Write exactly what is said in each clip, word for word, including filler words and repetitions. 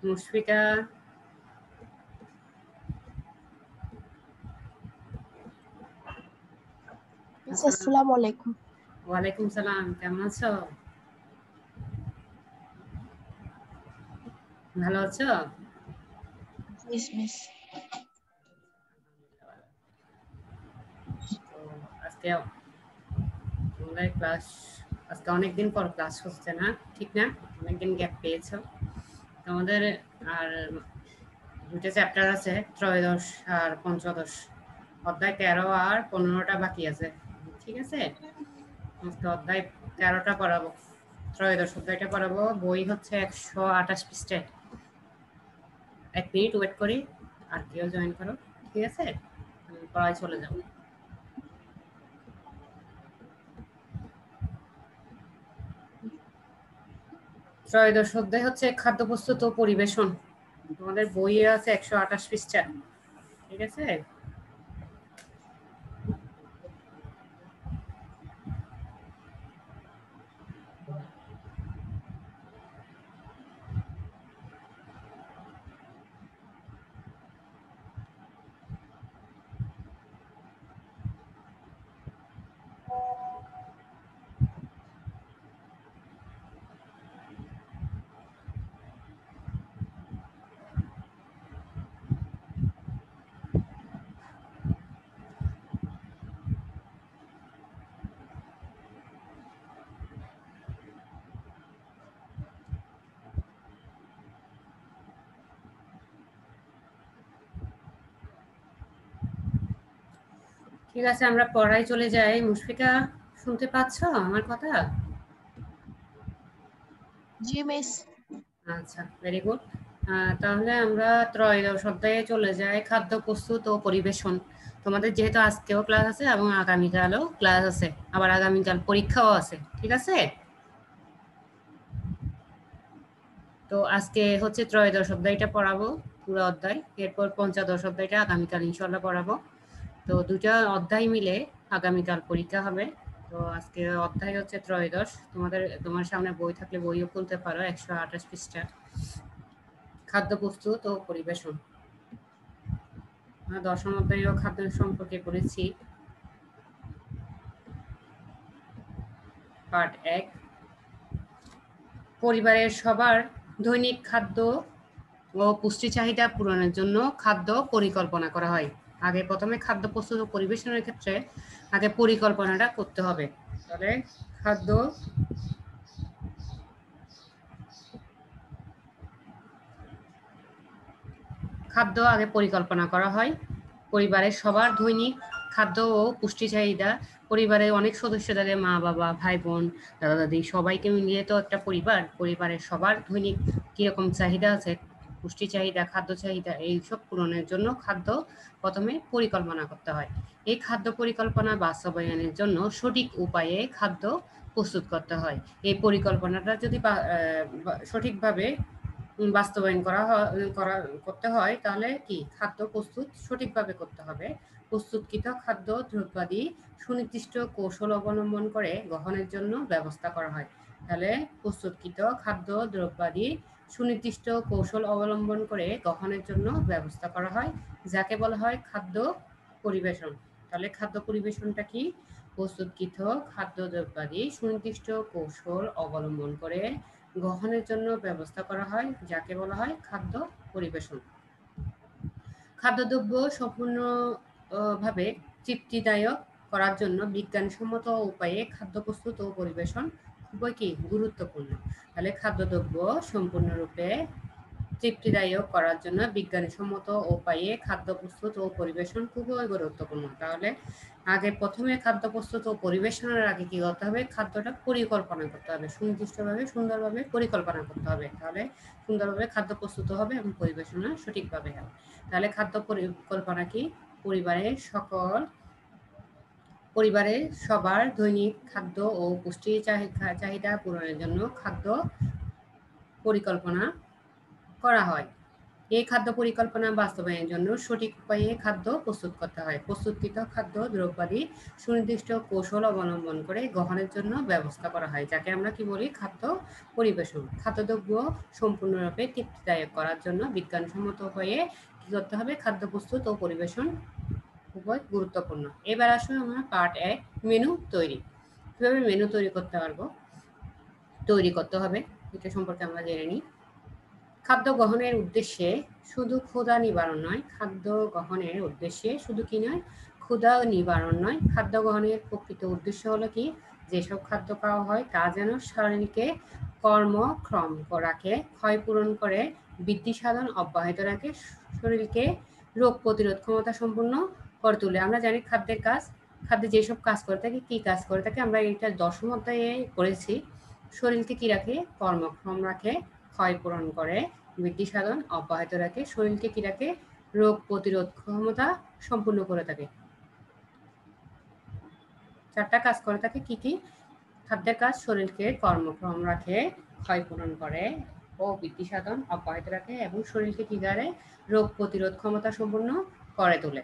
মুশফিকা আসসালামু আলাইকুম। ওয়ালাইকুম সালাম, কেমন আছো? ভালো আছো? মিস মিস তো আজকে আমাদের ক্লাস আজকে অনেকদিন পর ক্লাস হচ্ছে না, ঠিক না? অনেকদিন গ্যাপ পেয়েছো আমাদের। আর দুটো চ্যাপ্টার আছে, ত্রয়োদশ আর পঞ্চদশ, অধ্যায় তেরো আর পনেরোটা বাকি আছে, ঠিক আছে? আজকে অধ্যায় তেরোটা পড়াবো, ত্রয়োদশ অধ্যায়টা পড়াবো। বই হচ্ছে একশো আঠাশ পৃষ্ঠায়। এক মিনিট ওয়েট করি, আর কেউ জয়েন করো, ঠিক আছে? পড়ায় চলে যাও। ত্রয়োদশ অধ্যায় হচ্ছে খাদ্য প্রস্তুত ও পরিবেশন। তোমাদের বইয়ে আছে একশো আঠাশ পৃষ্ঠা, ঠিক আছে? ঠিক আছে, আমরা পড়ায় চলে যাই। মুশফিকা, শুনতে পাচ্ছ আমার কথা? জি মিস। আচ্ছা, ভেরি গুড। তাহলে আমরা ত্রয়োদশ অধ্যায়ে চলে যাই, খাদ্য প্রস্তুত ও পরিবেশন। তোমাদের যেহেতু আজকেও ক্লাস আছে এবং আগামীকালও ক্লাস আছে, আবার আগামীকাল পরীক্ষাও আছে, ঠিক আছে? তো আজকে হচ্ছে ত্রয়োদশ অধ্যায়টা পড়াবো, পুরো অধ্যায়। এরপর পঞ্চদশ অধ্যায়টা আগামীকাল ইনশাল্লাহ পড়াবো। তো দুটা অধ্যায় মিলে আগামীকাল পরীক্ষা হবে। তো আজকে অধ্যায় হচ্ছে ত্রয়োদশ। তোমাদের তোমার সামনে বই থাকলে বইও খুলতে পারো, একশো আঠাশ পৃষ্ঠা, খাদ্য প্রস্তুত ও পরিবেশন। আমরা দশম অধ্যায়েও খাদ্য সম্পর্কে পড়েছি, পার্ট এক। পরিবারের সবার দৈনিক খাদ্য ও পুষ্টি চাহিদা পূরণের জন্য খাদ্য পরিকল্পনা করা হয়। আগে প্রথমে খাদ্য প্রস্তুত ও পরিবেশনের ক্ষেত্রে আগে পরিকল্পনাটা করতে হবে। তাহলে খাদ্য খাদ্য আগে পরিকল্পনা করা হয়। পরিবারের সবার দৈনিক খাদ্য ও পুষ্টি চাহিদা, পরিবারের অনেক সদস্য থাকে, মা বাবা ভাই বোন দাদা দাদি সবাইকে মিলিয়ে তো একটা পরিবার। পরিবারের সবার দৈনিক কীরকম চাহিদা আছে, পুষ্টি চাহিদা খাদ্য চাহিদা এইসব পূরণের জন্য খাদ্য প্রথমে পরিকল্পনা করতে হয়। এই খাদ্য পরিকল্পনা বাস্তবায়নের জন্য সঠিক উপায়ে খাদ্য প্রস্তুত করতে হয়। এই পরিকল্পনাটা যদি সঠিকভাবে বাস্তবায়ন করা করা করতে হয়, তাহলে কি খাদ্য প্রস্তুত সঠিকভাবে করতে হবে। প্রস্তুতকৃত খাদ্য দ্রব্যাদি সুনির্দিষ্ট কৌশল অবলম্বন করে গ্রহণের জন্য ব্যবস্থা করা হয়। তাহলে প্রস্তুতকৃত খাদ্য দ্রব্যাদি সুনির্দিষ্ট কৌশল অবলম্বন করে গ্রহণের জন্য ব্যবস্থা করা হয়, যাকে বলা হয় খাদ্য পরিবেশন। তাহলে খাদ্য পরিবেশনটা কি? প্রস্তুতকৃত খাদ্য দ্রব্যাদি সুনির্দিষ্ট কৌশল অবলম্বন করে গ্রহণের জন্য ব্যবস্থা করা হয়, যাকে বলা হয় খাদ্য পরিবেশন। খাদ্যদ্রব্য সম্পূর্ণভাবে তৃপ্তিদায়ক করার জন্য বিজ্ঞানসম্মত উপায়ে খাদ্য প্রস্তুত ও পরিবেশন খুবই কি গুরুত্বপূর্ণ। তাহলে খাদ্যদ্রব্য সম্পূর্ণরূপে তৃপ্তিদায়ক করার জন্য বিজ্ঞানসম্মত উপায়ে খাদ্য প্রস্তুত ও পরিবেশন খুবই গুরুত্বপূর্ণ। তাহলে আগে প্রথমে খাদ্য প্রস্তুত ও পরিবেশনের আগে কি করতে হবে? খাদ্যটা পরিকল্পনা করতে হবে, সুনির্দিষ্টভাবে সুন্দরভাবে পরিকল্পনা করতে হবে। তাহলে সুন্দরভাবে খাদ্য প্রস্তুত হবে এবং পরিবেশনা সঠিকভাবে হবে। তাহলে খাদ্য পরিকল্পনা কি? পরিবারের সকল পরিবারের সবার দৈনিক খাদ্য ও পুষ্টি চাহিদা পূরণের জন্য খাদ্য পরিকল্পনা করা হয়। এই খাদ্য পরিকল্পনা বাস্তবায়নের জন্য সঠিক উপায়ে খাদ্য প্রস্তুত করতে হয়। প্রস্তুতকৃত খাদ্য দ্রব্যাদি সুনির্দিষ্ট কৌশল অবলম্বন করে গ্রহণের জন্য ব্যবস্থা করা হয়, যাকে আমরা কি বলি খাদ্য পরিবেশন। খাদ্যদ্রব্য সম্পূর্ণরূপে তৃপ্তিদায়ক করার জন্য বিজ্ঞানসম্মত হয়ে কি করতে হবে, খাদ্য প্রস্তুত ও পরিবেশন খুবই গুরুত্বপূর্ণ। এবার আসলে আমরা পার্ট এক, মেনু তৈরি। কিভাবে মেনু তৈরি করতে পারবো, তৈরি করতে হবে এটা সম্পর্কে আমরা জেনে নিই। খাদ্য গ্রহণের উদ্দেশ্যে শুধু ক্ষুধা নিবারণ নয়, খাদ্য গ্রহণের উদ্দেশ্যে শুধু কি নয়, ক্ষুধা নিবারণ নয়, খাদ্য গ্রহণের প্রকৃত উদ্দেশ্য হলো কি, যেসব খাদ্য খাওয়া হয় তা যেন শরীরকে কর্মক্ষম রাখে, ক্ষয় পূরণ করে, বৃদ্ধি সাধন অব্যাহত রাখে, শরীরকে রোগ প্রতিরোধ ক্ষমতা সম্পন্ন করে তোলে। আমরা জানি খাদ্যের কাজ, খাদ্যে যেসব কাজ করে থাকে, কি কাজ করে থাকে, আমরা এটা দশম অধ্যায়ে করেছি। শরীরকে কি রাখে, কর্মক্ষম রাখে, ক্ষয় পূরণ করে, বৃদ্ধি সাধন অব্যাহত রাখে, শরীরকে কি রাখে, রোগ প্রতিরোধ ক্ষমতা সম্পূর্ণ করে থাকে। চারটা কাজ করে থাকে, কি কি? খাদ্যের কাজ শরীরকে কর্মক্ষম রাখে, ক্ষয় পূরণ করে ও বৃদ্ধি সাধন অব্যাহত রাখে এবং শরীরকে কি করে, রোগ প্রতিরোধ ক্ষমতা সম্পূর্ণ করে তোলে।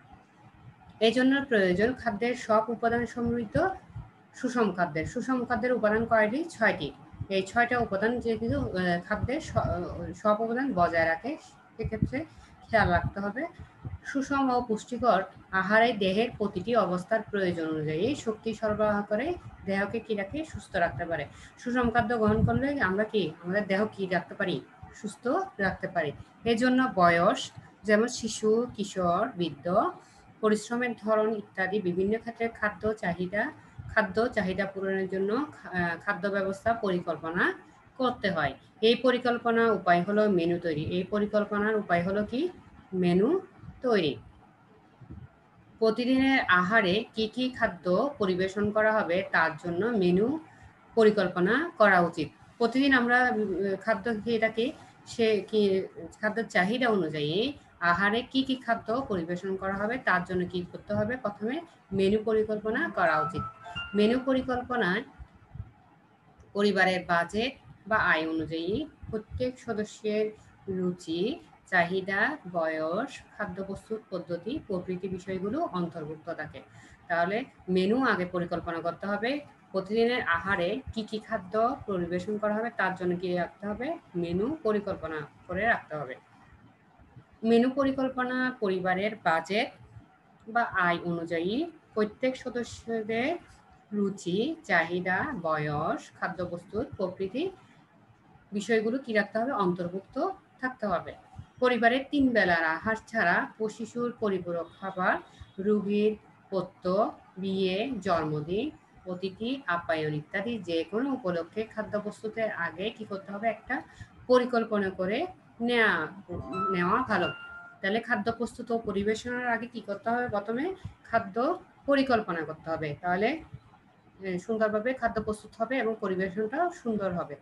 এই জন্য প্রয়োজন খাদ্যের সব উপাদান সমৃদ্ধ সুষম খাদ্যের। সুষম খাদ্যের উপাদান কয়টি? ছয়টি। এই ছয়টা উপাদান যে কিন্তু খাদ্যের সব উপাদান বজায় রাখে, সেক্ষেত্রে খেয়াল রাখতে হবে। সুষম ও পুষ্টিকর আহারে দেহের প্রতিটি অবস্থার প্রয়োজন অনুযায়ী শক্তি সরবরাহ করে দেহকে কি রাখে, সুস্থ রাখতে পারে। সুষম খাদ্য গ্রহণ করলে আমরা কি আমাদের দেহ কি রাখতে পারি, সুস্থ রাখতে পারি। এর জন্য বয়স, যেমন শিশু, কিশোর, বৃদ্ধ, পরিশ্রমের ধরন ইত্যাদি বিভিন্ন ক্ষেত্রে খাদ্য চাহিদা খাদ্য চাহিদা পূরণের জন্য খাদ্য ব্যবস্থা পরিকল্পনা করতে হয়। এই পরিকল্পনা উপায় হলো মেনু তৈরি। এই পরিকল্পনার উপায় হলো কি, মেনু তৈরি। প্রতিদিনের আহারে কি কি খাদ্য পরিবেশন করা হবে তার জন্য মেনু পরিকল্পনা করা উচিত। প্রতিদিন আমরা খাদ্য খেয়ে থাকি, সে কি খাদ্যের চাহিদা অনুযায়ী আহারে কি কি খাদ্য পরিবেশন করা হবে তার জন্য কি করতে হবে, প্রথমে মেনু পরিকল্পনা করা উচিত। মেনু পরিকল্পনায় পরিবারের বাজেট বা আয় অনুযায়ী প্রত্যেক সদস্যের রুচি, চাহিদা, বয়স, খাদ্য প্রস্তুত পদ্ধতি প্রভৃতি বিষয়গুলো অন্তর্ভুক্ত থাকে। তাহলে মেনু আগে পরিকল্পনা করতে হবে। প্রতিদিনের আহারে কি কি খাদ্য পরিবেশন করা হবে তার জন্য কি রাখতে হবে, মেনু পরিকল্পনা করে রাখতে হবে। মেনু পরিকল্পনা পরিবারের বাজেট বা আয় অনুযায়ী প্রত্যেক সদস্যদের রুচি, চাহিদা, বয়স, খাদ্য প্রস্তুত প্রভৃতি বিষয়গুলো কি রাখতে হবে, অন্তর্ভুক্ত থাকতে হবে। পরিবারের তিন বেলার আহার ছাড়া শিশুর পরিপূরক খাবার, রোগীর পথ্য, বিয়ে, জন্মদিন, অতিথি আপ্যায়ন ইত্যাদি যে কোনো উপলক্ষে খাদ্য প্রস্তুতের আগে কি করতে হবে, একটা পরিকল্পনা করে নেওয়া নেওয়া ভালো। তাহলে খাদ্য প্রস্তুত ও পরিবেশনের আগে কি করতে হবে, প্রথমে খাদ্য পরিকল্পনা করতে হবে, তাহলে সুন্দরভাবে খাদ্য প্রস্তুত হবে এবং পরিবেশনটাও সুন্দর হবে।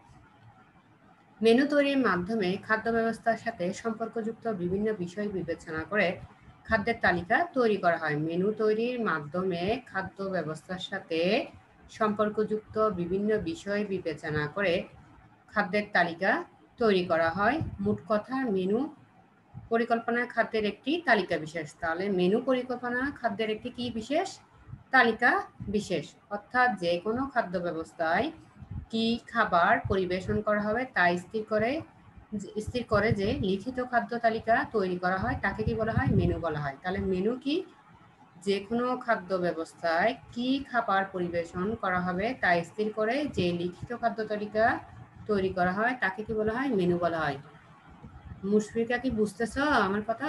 মেনু তৈরির মাধ্যমে খাদ্য ব্যবস্থার সাথে সম্পর্কযুক্ত বিভিন্ন বিষয় বিবেচনা করে খাদ্যের তালিকা তৈরি করা হয়। মেনু তৈরির মাধ্যমে খাদ্য ব্যবস্থার সাথে সম্পর্কযুক্ত বিভিন্ন বিষয় বিবেচনা করে খাদ্যের তালিকা তৈরি করা হয়। মোট কথা, মেনু পরিকল্পনা খাদ্যের একটি তালিকা বিশেষ। তাহলে মেনু পরিকল্পনা খাদ্যের একটি কি বিশেষ, তালিকা বিশেষ। অর্থাৎ যে কোনো খাদ্য ব্যবস্থায় কি খাবার পরিবেশন করা হবে তা স্থির করে স্থির করে যে লিখিত খাদ্য তালিকা তৈরি করা হয় তাকে কি বলা হয়, মেনু বলা হয়। তাহলে মেনু কি, যে কোনো খাদ্য ব্যবস্থায় কি খাবার পরিবেশন করা হবে তা স্থির করে যে লিখিত খাদ্য তালিকা তৈরি করা হয় তাকে কি বলা হয়, মেনু বলা হয়। মুশফিকা, কি বুঝতেছ আমার কথা?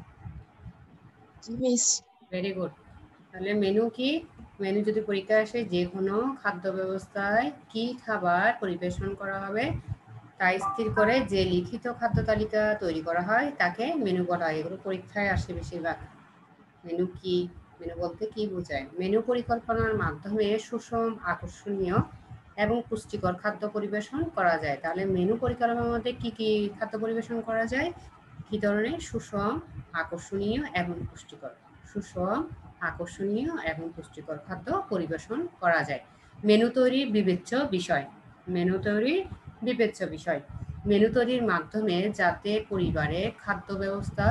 মিস। Very good. তাহলে মেনু কি, মেনু যদি পরীক্ষা আসে যে কোনো খাদ্য ব্যবস্থায় কি খাবার পরিবেশন করা হবে তা স্থির করে যে লিখিত খাদ্য তালিকা তৈরি করা হয় তাকে মেনু বলা হয়। এগুলো পরীক্ষায় আসে বেশিরভাগ। মেনু কি, মেনু বলতে কি বোঝায়? মেনু পরিকল্পনার মাধ্যমে সুষম, আকর্ষণীয় এবং পুষ্টিকর খাদ্য পরিবেশন করা যায়। তাহলে মেনু পরিকল্পনার মধ্যে কি কি খাদ্য পরিবেশন করা যায়, কি ধরনের? সুষম, আকর্ষণীয় এবং পুষ্টিকর। সুষম, আকর্ষণীয় এবং পুষ্টিকর খাদ্য পরিবেশন করা যায়। মেনু তৈরির বিবেচ্য বিষয়, মেনু তৈরির বিবেচ্য বিষয় মেনু তৈরির মাধ্যমে যাতে পরিবারে খাদ্য ব্যবস্থা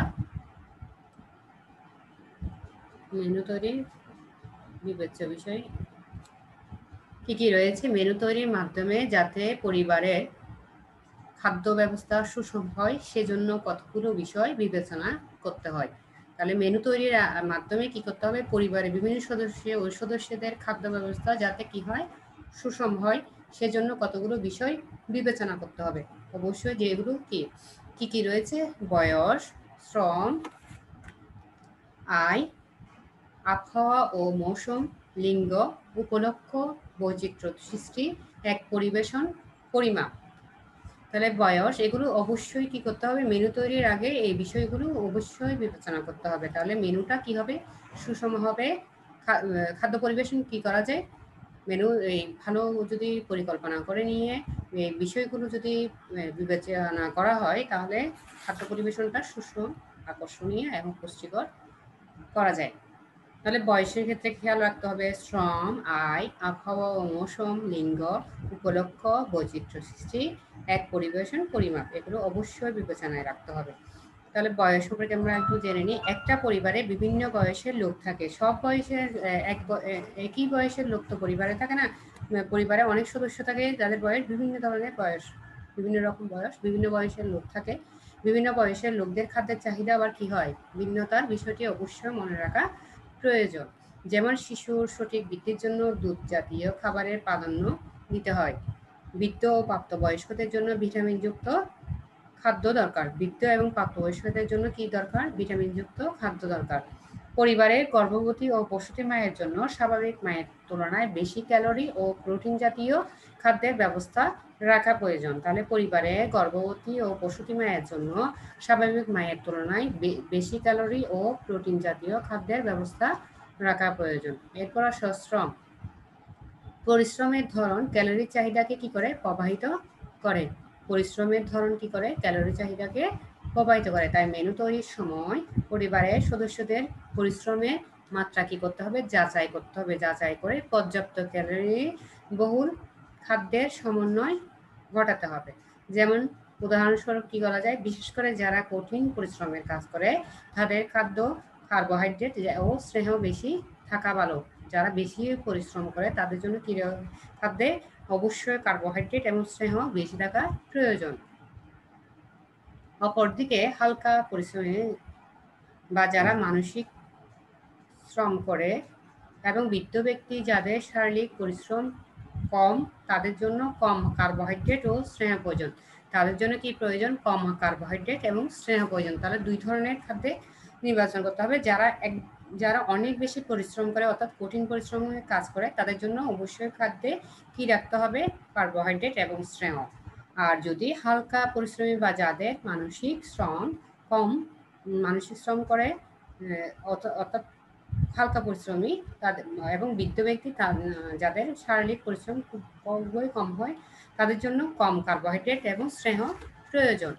মেনু তৈরির বিবেচ্য বিষয় কি কি রয়েছে? মেনু তৈরির মাধ্যমে যাতে পরিবারের খাদ্য ব্যবস্থা সুষম হয় সেজন্য কতগুলো বিষয় বিবেচনা করতে হয়। তাহলে মেনু তৈরির মাধ্যমে কি করতে হবে? পরিবারের বিভিন্ন সদস্য ও সদস্যদের খাদ্য ব্যবস্থা যাতে কি হয়, সুষম হয় সেজন্য কতগুলো বিষয় বিবেচনা করতে হবে। অবশ্যই যেগুলো কি কি কি রয়েছে? বয়স, শ্রম, আয়, আবহাওয়া ও মৌসুম, লিঙ্গ, উপলক্ষ, বৈচিত্র্য সৃষ্টি, এক পরিবেশন, পরিমাপ। তাহলে বয়স, এগুলো অবশ্যই কি করতে হবে? মেনু তৈরির আগে এই বিষয়গুলো অবশ্যই বিবেচনা করতে হবে। তাহলে মেনুটা কি হবে? সুষম হবে। খাদ্য পরিবেশন কি করা যায়? মেনু এই ভালো যদি পরিকল্পনা করে নিয়ে এই বিষয়গুলো যদি বিবেচনা করা হয় তাহলে খাদ্য পরিবেশনটা সুষম, আকর্ষণীয় এবং পুষ্টিকর করা যায়। তাহলে বয়সের ক্ষেত্রে খেয়াল রাখতে হবে শ্রম, আয়, আবহাওয়া ও মৌসুম, লিঙ্গ, উপলক্ষ, বৈচিত্র্য সৃষ্টি, এক পরিবেশন, পরিমাপ, এগুলো অবশ্যই বিবেচনায় রাখতে হবে। তাহলে বয়স সম্পর্কে আমরা একটু জেনে নিই। একটা পরিবারে বিভিন্ন বয়সের লোক থাকে। সব বয়সের এক একই বয়সের লোক তো পরিবারে থাকে না। পরিবারে অনেক সদস্য থাকে যাদের বয়স বিভিন্ন ধরনের বয়স, বিভিন্ন রকম বয়স, বিভিন্ন বয়সের লোক থাকে। বিভিন্ন বয়সের লোকদের খাদ্যের চাহিদা আবার কি হয়, ভিন্নতার বিষয়টি অবশ্যই মনে রাখা প্রয়োজন। যেমন শিশুর সঠিক বৃদ্ধির জন্য দুধ জাতীয় খাবারের প্রাধান্য দিতে হয়। বৃদ্ধ ও প্রাপ্তবয়স্কদের জন্য ভিটামিনযুক্ত খাদ্য দরকার। বৃদ্ধ এবং প্রাপ্তবয়স্কদের জন্য কি দরকার? ভিটামিনযুক্ত খাদ্য দরকার। পরিবারের গর্ভবতী ও প্রসূতি মায়ের জন্য স্বাভাবিক মায়ের তুলনায় বেশি ক্যালোরি ও প্রোটিন জাতীয় খাদ্যের ব্যবস্থা রাখা প্রয়োজন। তাহলে পরিবারে গর্ভবতী ও প্রসূতি মায়ের জন্য স্বাভাবিক মায়ের তুলনায় বেশি ক্যালোরি ও প্রোটিন জাতীয় খাদ্যের ব্যবস্থা রাখা প্রয়োজন। এরপর আসো শ্রম। পরিশ্রমের ধরন ক্যালোরি চাহিদাকে কি করে? প্রভাবিত করে। পরিশ্রমের ধরন কি করে? ক্যালোরি চাহিদাকে প্রভাবিত করে। তাই মেনু তৈরির সময় পরিবারের সদস্যদের পরিশ্রমের মাত্রা কি করতে হবে? যাচাই করতে হবে। যাচাই করে পর্যাপ্ত ক্যালোরি বহুল খাদ্যের সমন্বয় ঘটাতে হবে। যেমন উদাহরণস্বরূপ কি করা যায়? বিশেষ করে যারা কঠিন পরিশ্রমের কাজ করে তাদের খাদ্য কার্বোহাইড্রেট ও স্নেহ বেশি থাকা ভালো। যারা বেশি পরিশ্রম করে তাদের জন্য কি খাদ্যে অবশ্যই কার্বোহাইড্রেট এবং স্নেহ বেশি থাকা প্রয়োজন। অপরদিকে হালকা পরিশ্রমে বা যারা মানসিক শ্রম করে এবং বৃদ্ধ ব্যক্তি যাদের শারীরিক পরিশ্রম কম তাদের জন্য কম কার্বোহাইড্রেট ও স্নেহ প্রয়োজন। তাদের জন্য কি প্রয়োজন? কম কার্বোহাইড্রেট এবং স্নেহ প্রয়োজন। তাহলে দুই ধরনের খাদ্যে নির্বাচন করতে হবে। যারা এক যারা অনেক বেশি পরিশ্রম করে অর্থাৎ কঠিন পরিশ্রমে কাজ করে তাদের জন্য অবশ্যই খাদ্যে কি রাখতে হবে? কার্বোহাইড্রেট এবং স্নেহ। আর যদি হালকা পরিশ্রমী বা যাদের মানসিক শ্রম কম মানসিক শ্রম করে অর্থাৎ হালকা পরিশ্রমী তাদের এবং বৃদ্ধ ব্যক্তি যাদের শারীরিক পরিশ্রম খুবই কম হয় তাদের জন্য কম কার্বোহাইড্রেট এবং স্নেহ প্রয়োজন।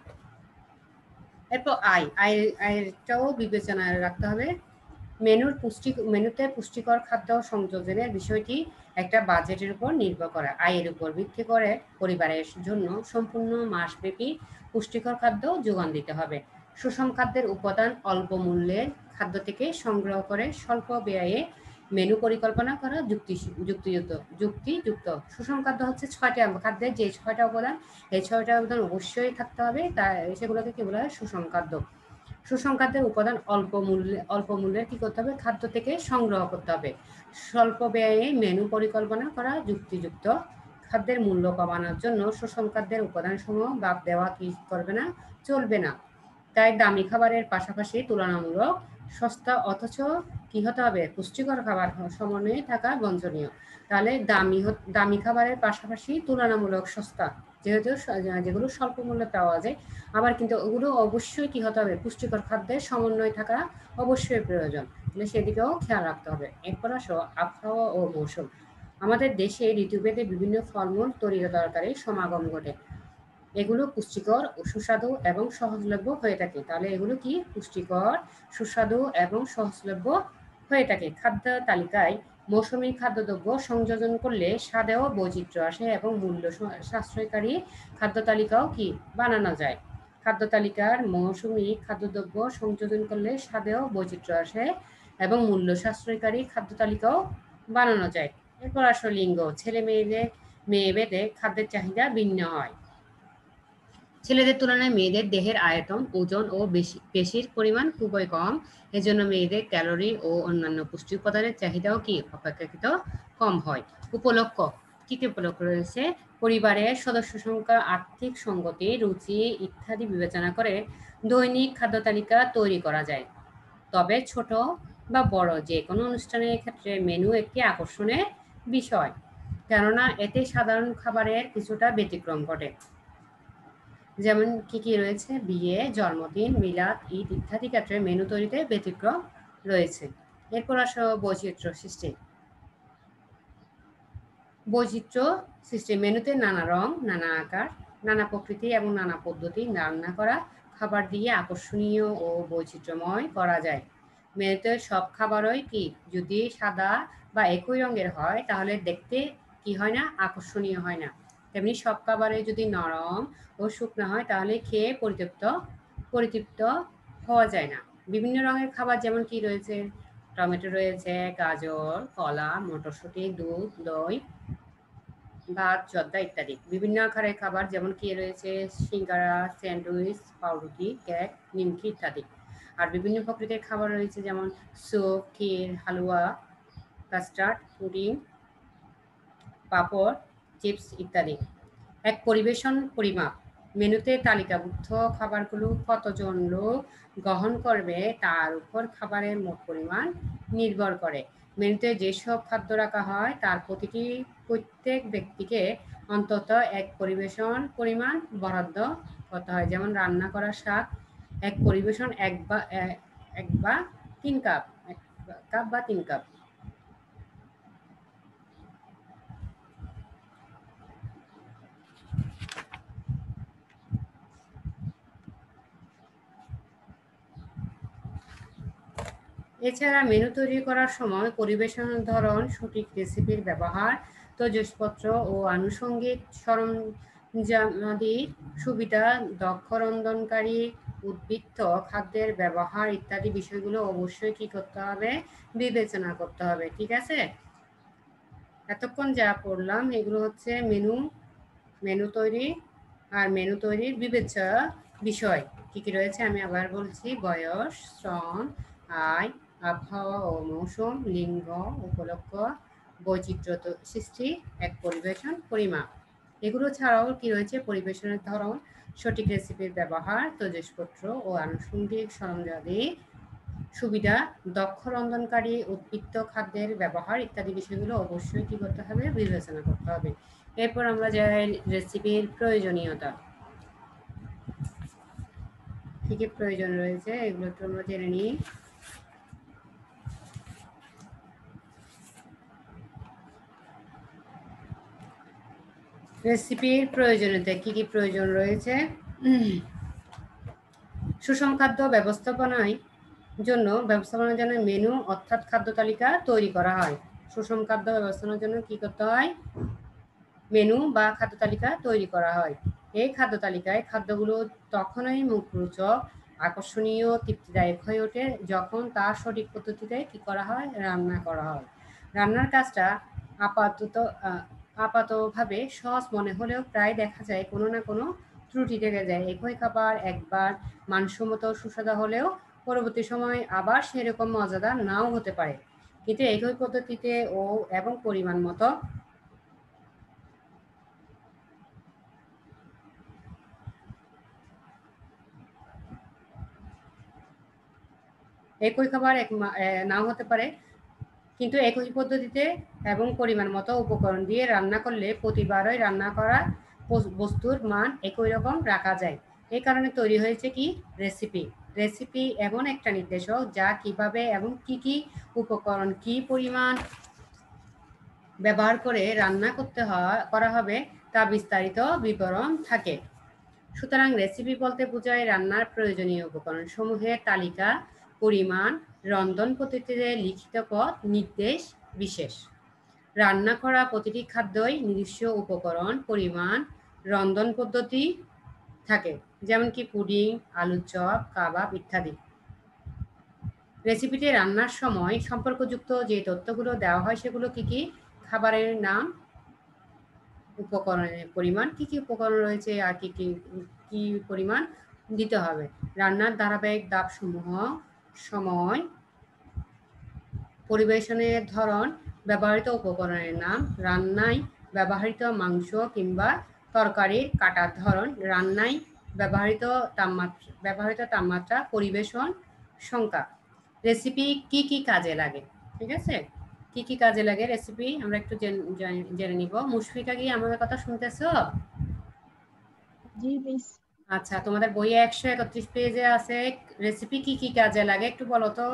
এরপর আয় আয় আয়টাও বিবেচনায় রাখতে হবে। মেনুর পুষ্টি মেনুতে পুষ্টিকর খাদ্য সংযোজনের বিষয়টি একটা বাজেটের উপর নির্ভর করে। আয়ের উপর ভিত্তি করে পরিবারের জন্য সম্পূর্ণ মাসব্যাপী পুষ্টিকর খাদ্য যোগান দিতে হবে। সুষম খাদ্যের উপাদান অল্প মূল্যের খাদ্য থেকে সংগ্রহ করে স্বল্প ব্যয়ে মেনু পরিকল্পনা করা যুক্তি যুক্তিযুক্ত যুক্তিযুক্ত সুষম খাদ্য হচ্ছে ছয়টা খাদ্যের যে ছয়টা উপাদান, এই ছয়টা উপাদান অবশ্যই থাকতে হবে। তা সেগুলোকে কি বলা হয়? সুষম খাদ্য। সুষম খাদ্যের উপাদান অল্প মূল্যে অল্প মূল্যের কি করতে হবে? খাদ্য থেকে সংগ্রহ করতে হবে। স্বল্প ব্যয়ে মেনু পরিকল্পনা করা যুক্তিযুক্ত। খাদ্যের মূল্য কমানোর জন্য সুষম খাদ্যের উপাদানসমূহ বাদ দেওয়া কি করবে না? চলবে না। তাই দামি খাবারের পাশাপাশি তুলনামূলক সস্তা অথচ কি হতে হবে? পুষ্টিকর খাবার সমন্বয়ে থাকা বাঞ্ছনীয়। তাহলে দামি দামি খাবারের পাশাপাশি তুলনামূলক সস্তা যেহেতু যেগুলো স্বল্প মূল্যে পাওয়া যায়, আবার কিন্তু ওগুলো অবশ্যই কি হতে হবে? পুষ্টিকর খাদ্যের সমন্বয় থাকা অবশ্যই প্রয়োজন। তাহলে সেদিকেও খেয়াল রাখতে হবে। এরপর আসো আবহাওয়া ও মৌসুম। আমাদের দেশে ঋতুভেদে বিভিন্ন ফলমূল তরি তরকারির সমাগম ঘটে। এগুলো পুষ্টিকর ও সুস্বাদু এবং সহজলভ্য হয়ে থাকে। তাহলে এগুলো কি? পুষ্টিকর, সুস্বাদু এবং সহজলভ্য হয়ে থাকে। খাদ্য তালিকায় মৌসুমী খাদ্যদ্রব্য সংযোজন করলে স্বাদেও বৈচিত্র্য আসে এবং মূল্য সাশ্রয়কারী খাদ্য তালিকাও কি বানানো যায়। খাদ্য তালিকার মৌসুমী খাদ্যদ্রব্য সংযোজন করলে স্বাদেও বৈচিত্র্য আসে এবং মূল্য সাশ্রয়কারী খাদ্য তালিকাও বানানো যায়। এরপর আসলে লিঙ্গ, ছেলে মেয়েদের মেয়ে ভেদে খাদ্যের চাহিদা ভিন্ন হয়। ছেলেদের তুলনায় মেয়েদের দেহের আয়তন, ওজন ও বেশি পেশির পরিমাণ খুবই কম। এজন্য মেয়েদের ক্যালোরি ও অন্যান্য পুষ্টি উপাদানের চাহিদাও কি অপেক্ষাকৃত কম হয়। উপলক্ষ, কি কি উপলক্ষ রয়েছে? পরিবারের সদস্য সংখ্যা, আর্থিক সঙ্গতি, রুচি ইত্যাদি বিবেচনা করে দৈনিক খাদ্য তালিকা তৈরি করা যায়। তবে ছোট বা বড় যে কোনো অনুষ্ঠানের ক্ষেত্রে মেনু একটি আকর্ষণের বিষয়, কেননা এতে সাধারণ খাবারের কিছুটা ব্যতিক্রম ঘটে। যেমন কি কি রয়েছে? বিয়ে, জন্মদিন, মিলাদ, ঈদ ইত্যাদি ক্ষেত্রে মেনু তৈরিতে ব্যতিক্রম রয়েছে। এরপর আসো বৈচিত্র্য সৃষ্টি। বৈচিত্র্য সৃষ্টি মেনুতে নানা রং, নানা আকার, নানা প্রকৃতি এবং নানা পদ্ধতি রান্না করা খাবার দিয়ে আকর্ষণীয় ও বৈচিত্র্যময় করা যায়। মেনুতে সব খাবারই কি যদি সাদা বা একই রঙের হয় তাহলে দেখতে কি হয় না? আকর্ষণীয় হয় না। তেমনি সব খাবারে যদি নরম ও শুকনো হয় তাহলে খেয়ে পরিতৃপ্ত পরিতৃপ্ত হওয়া যায় না। বিভিন্ন রঙের খাবার যেমন কি রয়েছে? টমেটো রয়েছে, গাজর, কলা, মটরশুঁটি, দুধ, দই, ভাত, জর্দা ইত্যাদি। বিভিন্ন আকারের খাবার যেমন কি রয়েছে? সিঙ্গারা, স্যান্ডউইচ, পাউরুটি, কেক, নিমকি ইত্যাদি। আর বিভিন্ন প্রকৃতির খাবার রয়েছে যেমন স্যুপ, ক্ষীর, হালুয়া, কাস্টার্ড, পুডিং, পাঁপড়, চিপস ইত্যাদি। এক পরিবেশন পরিমাপ, মেনুতে তালিকাভুক্ত খাবারগুলো কতজন লোক গ্রহণ করবে তার উপর খাবারের মোট পরিমাণ নির্ভর করে। মেনুতে যেসব খাদ্য রাখা হয় তার প্রতিটি প্রত্যেক ব্যক্তিকে অন্তত এক পরিবেশন পরিমাণ বরাদ্দ করতে হয়। যেমন রান্না করা শাক এক পরিবেশন এক বা এক বা তিন কাপ এক কাপ বা তিন কাপ। এছাড়া মেনু তৈরি করার সময় পরিবেশনের ধরন, সঠিক রেসিপির ব্যবহার, তৈজসপত্র ও আনুষঙ্গিক সরঞ্জামাদির সুবিধা, দক্ষ রন্ধনকারী, উদ্বৃত্ত খাদ্যের ব্যবহার ইত্যাদি বিষয়গুলো অবশ্যই কি করতে হবে? বিবেচনা করতে হবে। ঠিক আছে? এতক্ষণ যা পড়লাম এগুলো হচ্ছে মেনু মেনু তৈরি আর মেনু তৈরির বিবেচ্য বিষয় কি কি রয়েছে আমি আবার বলছি। বয়স, শ্রম, আয়, আবহাওয়া ও মৌসুম, লিঙ্গ, উপলক্ষ, বৈচিত্র্য সৃষ্টি, এক পরিবেশন পরিমাপ। এগুলো ছাড়াও কি রয়েছে? পরিবেশনের ধরন, সঠিক রেসিপির ব্যবহার, তৈজসপত্র ও আনুষঙ্গিক সরঞ্জামাদি সুবিধা, দক্ষ রন্ধনকারী, উদ্বৃত্ত খাদ্যের ব্যবহার ইত্যাদি বিষয়গুলো অবশ্যই কি করতে হবে? বিবেচনা করতে হবে। এরপর আমরা যাই রেসিপির প্রয়োজনীয়তা। কি কি প্রয়োজন রয়েছে এগুলো একটু আমরা জেনে নিই। রেসিপির প্রয়োজনীয়তা কি কি প্রয়োজন রয়েছে? সুষম খাদ্য ব্যবস্থাপনায় জন্য ব্যবস্থাপনার জন্য মেনু অর্থাৎ খাদ্য তালিকা তৈরি করা হয়। সুষম খাদ্য ব্যবস্থাপনার জন্য কি করতে হয়? মেনু বা খাদ্য তালিকা তৈরি করা হয়। এই খাদ্য তালিকায় খাদ্যগুলো তখনই মুখরোচক, আকর্ষণীয়, তৃপ্তিদায়ক হয়ে ওঠে যখন তা সঠিক পদ্ধতিতে কি করা হয়? রান্না করা হয়। রান্নার কাজটা আপাতত আপাতভাবে সহজ মনে হলেও প্রায় দেখা যায় কোনো না কোনো ত্রুটি থেকে যায়। একই খাবার একবার মানসম্মত সুস্বাদু হলেও পরবর্তী সময় আবার সেরকম মজাদার নাও হতে পারে, কিন্তু একই পদ্ধতিতে ও এবং পরিমাণ মতো একই খাবার এক নাও হতে পারে, কিন্তু একই পদ্ধতিতে এবং পরিমাণ মতো উপকরণ দিয়ে রান্না করলে প্রতিবারই রান্না করা বস্তুর মান একই রকম রাখা যায়। এই কারণে তৈরি হয়েছে কি? রেসিপি। রেসিপি এমন একটা নির্দেশক যা কিভাবে এবং কি কি উপকরণ কি পরিমাণ ব্যবহার করে রান্না করতে করা হবে তা বিস্তারিত বিবরণ থাকে। সুতরাং রেসিপি বলতে বোঝায় রান্নার প্রয়োজনীয় উপকরণ সমূহের তালিকা, পরিমাণ, রন্ধন পদ্ধতিতে লিখিত পথ নির্দেশ বিশেষ। রান্না করা প্রতিটি খাদ্যই নিজস্ব উপকরণ, পরিমাণ, রন্ধন পদ্ধতি থাকে, যেমন কি পুডিং, আলুর চপ, কাবাব ইত্যাদি। রেসিপিতে রান্নার সময় সম্পর্কযুক্ত যে তথ্যগুলো দেওয়া হয় সেগুলো কি কি? খাবারের নাম, উপকরণের পরিমাণ, কি কি উপকরণ রয়েছে আর কি কি কি পরিমাণ দিতে হবে, রান্নার ধারাবাহিক ধাপসমূহ, সময়, পরিবেশনের ধরন, ব্যবহৃত উপকরণের নাম, রান্নায় ব্যবহৃত মাংস কিংবা তরকারির কাটার ধরন, রান্নায় ব্যবহৃত তাপমাত্রা ব্যবহৃত তাপমাত্রা, পরিবেশন সংখ্যা। রেসিপি কি কি কাজে লাগে, ঠিক আছে? কি কি কাজে লাগে রেসিপি আমরা একটু জেনে নিব। মুশফিকা কি আমাদের কথা শুনতেছো? জি মিস। আচ্ছা, তোমাদের বইয়ে একশো একত্রিশ পেজে আছে রেসিপি কি কি কাজে লাগে, একটু বলো তো।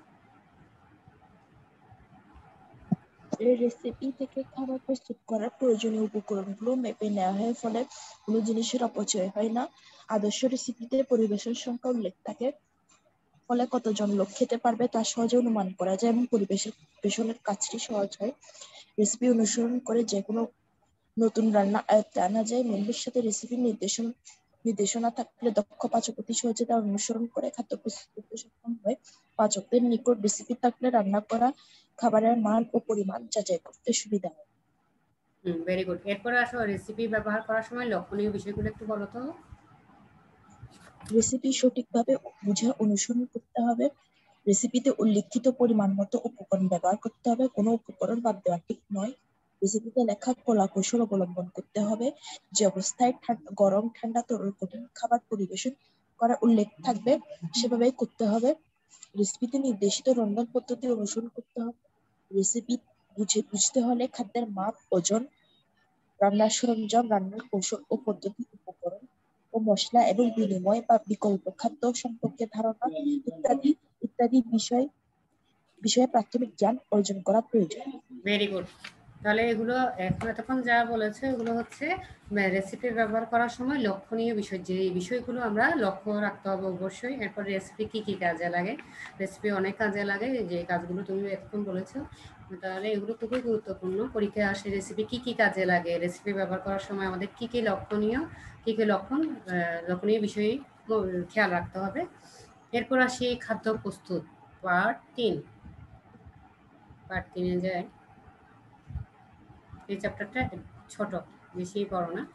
এই রেসিপি থেকে খাবার প্রস্তুত করার প্রয়োজনীয় উপকরণগুলো মেপে নেওয়া হয়, ফলে কোনো জিনিসের অপচয় হয় না। আদর্শ রেসিপিতে পরিবেশন সংখ্যা উল্লেখ থাকে, ফলে কতজন লোক খেতে পারবে তা সহজে অনুমান করা যায় এবং পরিবেশন পরিবেশনের কাজটি সহজ হয়। রেসিপি অনুসরণ করে যে কোনো নতুন রান্না আয়ত্তে আনা যায়। মেনুর সাথে রেসিপির নির্দেশন নির্দেশনা থাকলে দক্ষ পাচক অতি সহজে তা অনুসরণ করে খাদ্য প্রস্তুত করতে সক্ষম হয়। পাচকদের নিকট রেসিপি থাকলে রান্না করা খাবারের মান ও পরিমাণ যাচাই করতে সুবিধা হয়। হুম, ভেরি গুড। এরপরে আসো রেসিপি ব্যবহার করার সময় লক্ষণীয় বিষয়গুলো একটু বলো তো। রেসিপি সঠিকভাবে বুঝে অনুসরণ করতে হবে। রেসিপিতে উল্লিখিত পরিমাণ মতো উপকরণ ব্যবহার করতে হবে, কোনো উপকরণ বাদ দেওয়া ঠিক নয়। রেসিপিতে লেখা কলা কৌশল অবলম্বন করতে হবে, যে অবস্থায় গরম, ঠান্ডা, তরল, কঠিন খাবার পরিবেশন করার উল্লেখ থাকবে সেভাবেই করতে হবে। রেসিপিতে নির্দেশিত রন্ধন পদ্ধতি অনুসরণ করতে হবে। রেসিপি বুঝে বুঝতে হলে খাদ্যের মাপ, ওজন, রান্নার সরঞ্জাম, রান্নার কৌশল ও পদ্ধতি, উপকরণ ও মশলা এবং বিনিময় বা বিকল্প খাদ্য সম্পর্কে ধারণা ইত্যাদি ইত্যাদি বিষয় বিষয়ে প্রাথমিক জ্ঞান অর্জন করা প্রয়োজন। Very good. তাহলে এগুলো এখন এতক্ষণ যা বলেছে এগুলো হচ্ছে রেসিপি ব্যবহার করার সময় লক্ষণীয় বিষয়, যে বিষয়গুলো আমরা লক্ষ্য রাখতে হবে অবশ্যই। এরপর রেসিপি কি কি কাজে লাগে, রেসিপি অনেক কাজে লাগে, যে কাজগুলো তুমি এতক্ষণ বলেছো, তাহলে এগুলো খুবই গুরুত্বপূর্ণ। পরীক্ষায় আসে রেসিপি কি কি কাজে লাগে, রেসিপি ব্যবহার করার সময় আমাদের কি কি লক্ষণীয় কি কি লক্ষণ লক্ষণীয় বিষয় খেয়াল রাখতে হবে। এরপর আসি খাদ্য প্রস্তুত, পার্ট তিন। পার্ট তিনে যায়, এই চ্যাপ্টারটা ছোট, বেশি বড় না।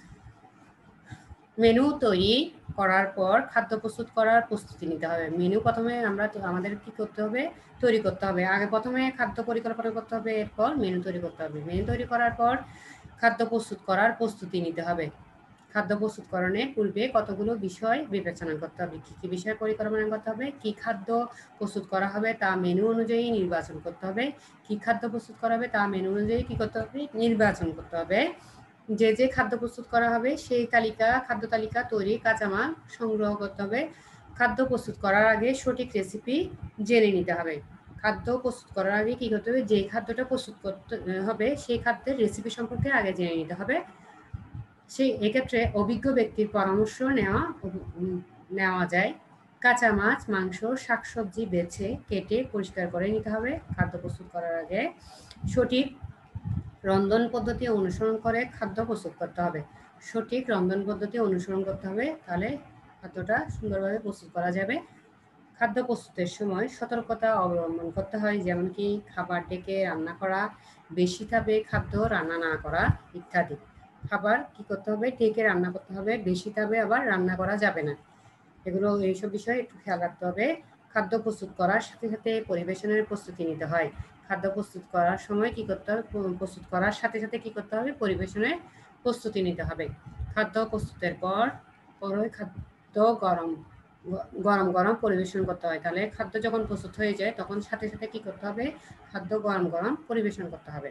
মেনু তৈরি করার পর খাদ্য প্রস্তুত করার প্রস্তুতি নিতে হবে। মেনু প্রথমে আমরা আমাদের কি করতে হবে, তৈরি করতে হবে। আগে প্রথমে খাদ্য পরিকল্পনা করতে হবে, এরপর মেনু তৈরি করতে হবে। মেনু তৈরি করার পর খাদ্য প্রস্তুত করার প্রস্তুতি নিতে হবে। খাদ্য প্রস্তুতকরণের পূর্বে কতগুলো বিষয় বিবেচনা করতে হবে। কী কী বিষয় পরিকল্পনা করতে হবে, কী খাদ্য প্রস্তুত করা হবে তা মেনু অনুযায়ী নির্বাচন করতে হবে। কী খাদ্য প্রস্তুত করা হবে তা মেনু অনুযায়ী কী করতে হবে, নির্বাচন করতে হবে। যে যে খাদ্য প্রস্তুত করা হবে সেই তালিকা খাদ্য তালিকা তৈরি, কাঁচামাল সংগ্রহ করতে হবে। খাদ্য প্রস্তুত করার আগে সঠিক রেসিপি জেনে নিতে হবে। খাদ্য প্রস্তুত করার আগে কী করতে হবে, যে খাদ্যটা প্রস্তুত করতে হবে সেই খাদ্যের রেসিপি সম্পর্কে আগে জেনে নিতে হবে। সেই এক্ষেত্রে অভিজ্ঞ ব্যক্তির পরামর্শ নেওয়া নেওয়া যায়। কাঁচা মাছ, মাংস, শাকসবজি বেছে কেটে পরিষ্কার করে নিতে হবে খাদ্য প্রস্তুত করার আগে। সঠিক রন্ধন পদ্ধতি অনুসরণ করে খাদ্য প্রস্তুত করতে হবে। সঠিক রন্ধন পদ্ধতি অনুসরণ করতে হবে, তাহলে খাদ্যটা সুন্দরভাবে প্রস্তুত করা যাবে। খাদ্য প্রস্তুতের সময় সতর্কতা অবলম্বন করতে হয়, যেমন কি খাবার ডেকে রান্না করা, বেশি তাপে খাদ্য রান্না না করা ইত্যাদি। খাবার কি করতে হবে, ডেকে রান্না করতে হবে, বেশি তাপে আবার রান্না করা যাবে না। এগুলো এইসব বিষয়ে একটু খেয়াল রাখতে হবে। খাদ্য প্রস্তুত করার সাথে সাথে পরিবেশনের প্রস্তুতি নিতে হয়। খাদ্য প্রস্তুত করার সময় কি করতে হবে, প্রস্তুত করার সাথে সাথে কি করতে হবে, পরিবেশনের প্রস্তুতি নিতে হবে। খাদ্য প্রস্তুতের পর পরই খাদ্য গরম গরম গরম পরিবেশন করতে হয়। তাহলে খাদ্য যখন প্রস্তুত হয়ে যায় তখন সাথে সাথে কি করতে হবে, খাদ্য গরম গরম পরিবেশন করতে হবে।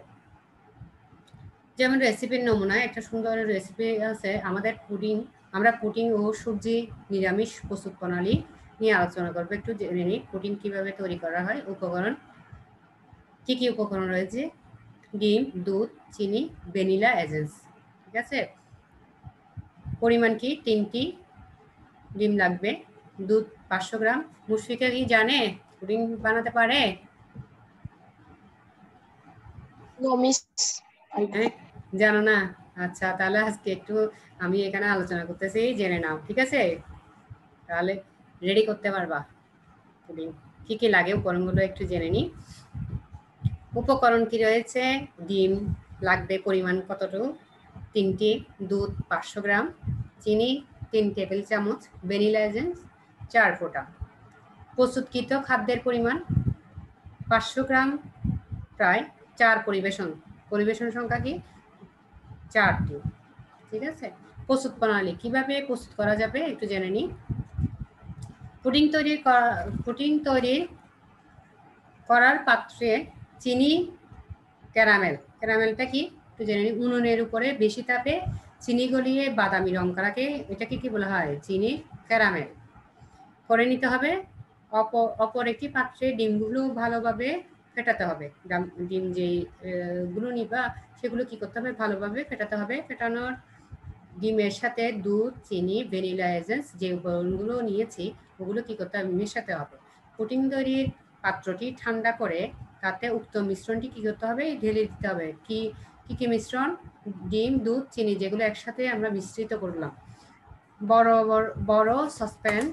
যেমন রেসিপির নমুনায় একটা সুন্দর রেসিপি আছে আমাদের, পুডিং। আমরা পুডিং ও সবজি নিরামিষ প্রস্তুত প্রণালী নিয়ে আলোচনা করবো। একটু জেনে নিই পুডিং কীভাবে তৈরি করা হয়। উপকরণ কি কি উপকরণ রয়েছে, ডিম, দুধ, চিনি, ভ্যানিলা এসেন্স, ঠিক আছে। পরিমাণ কি, তিনটি ডিম লাগবে, দুধ পাঁচশো গ্রাম। মুশফিকা কি জানে পুডিং বানাতে পারে? No miss. জানো না? আচ্ছা, তাহলে আজকে একটু আমি এখানে আলোচনা করতেছি, জেনে নাও, ঠিক আছে? তাহলে রেডি করতে পারবা পুডিং। কি কি লাগে উপকরণগুলো একটু জেনে নি। উপকরণ কি রয়েছে? ডিম লাগবে পরিমাণ কতটুকু? তিনটি, দুধ পাঁচশো গ্রাম, চিনি তিন টেবিল চামচ, ভ্যানিলা এসেন্স চার ফোঁটা। প্রস্তুতকৃত খাদ্যের পরিমাণ পাঁচশো গ্রাম, প্রায় চার পরিবেশন। পরিবেশন সংখ্যা কি? চারটি, ঠিক আছে? প্রস্তুত প্রণালী কিভাবে প্রস্তুত করা যাবে একটু জেনে নিই। পুডিং তৈরি পুডিং তৈরি করার পাত্রে চিনি, ক্যারামেল ক্যারামেলটা কি একটু জেনে নিই। উনুনের উপরে বেশি তাপে চিনি গলিয়ে বাদামি রং করাকে এটাকে কি বলা হয়? চিনি ক্যারামেল করে নিতে হবে। অপর অপর একটি পাত্রে ডিমগুলো ভালোভাবে ফেটাতে হবে। ডিম যে গুলো নিবা সেগুলো কি করতে হবে? ভালোভাবে ফেটাতে হবে। ফেটানোর ডিমের সাথে দুধ, চিনি, ভ্যানিলা এসেন্স যে উপকরণগুলো নিয়েছি ওগুলো কি করতে হবে? মেশাতে হবে। পুডিং তৈরির পাত্রটি ঠান্ডা করে তাতে উক্ত মিশ্রণটি কি করতে হবে? ঢেলে দিতে হবে। কি কি কি মিশ্রণ? ডিম, দুধ, চিনি যেগুলো একসাথে আমরা মিশ্রিত করলাম। বড় বড় সসপ্যান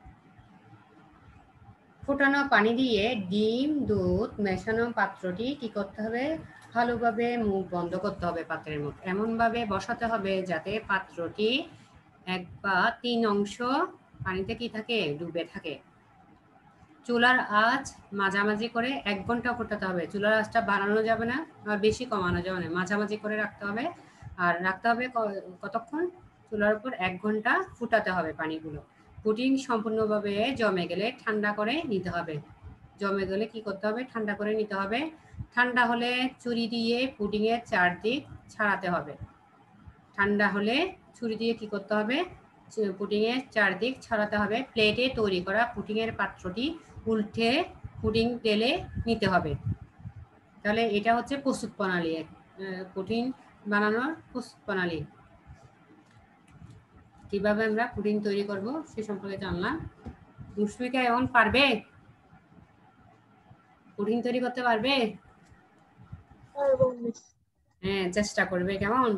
ফুটানো পানি দিয়ে ডিম, দুধ মেশানো পাত্রটি কি করতে হবে? ভালোভাবে মুখ বন্ধ করতে হবে পাত্রের মুখ। এমনভাবে বসাতে হবে যাতে পাত্রটি এক বা তিন অংশ পানিতে কি থাকে? ডুবে থাকে। চুলার আঁচ মাঝামাঝি করে এক ঘন্টা ফোটাতে হবে। চুলার আঁচটা বাড়ানো যাবে না আর বেশি কমানো যাবে না, মাঝামাঝি করে রাখতে হবে। আর রাখতে হবে কতক্ষণ? চুলার উপর এক ঘন্টা ফুটাতে হবে পানিগুলো। পুডিং সম্পূর্ণভাবে জমে গেলে ঠান্ডা করে নিতে হবে। জমে গেলে কি করতে হবে? ঠান্ডা করে নিতে হবে। ঠান্ডা হলে ছুরি দিয়ে পুডিংয়ের চারদিক ছাড়াতে হবে। ঠান্ডা হলে ছুরি দিয়ে কি করতে হবে? পুডিংয়ের চারদিক ছড়াতে হবে। প্লেটে তৈরি করা পুডিংয়ের পাত্রটি উল্টে পুডিং তেলে নিতে হবে। তাহলে এটা হচ্ছে প্রস্তুত প্রণালী, পুডিং বানানোর প্রস্তুত প্রণালী। কিভাবে আমরা পুডিং তৈরি করব সে সম্পর্কে জানলাম। মুশফিকা এখন পারবে? পুডিং তৈরি করতে পারবে? হ্যাঁ, চেষ্টা করবে। কেমন?